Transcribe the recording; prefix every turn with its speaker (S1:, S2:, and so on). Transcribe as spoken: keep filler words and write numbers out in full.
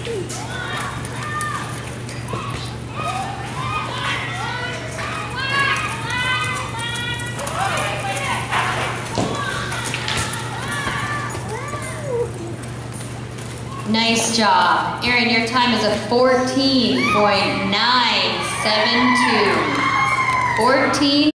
S1: Nice job. Aaron, your time is a fourteen point nine seven two. fourteen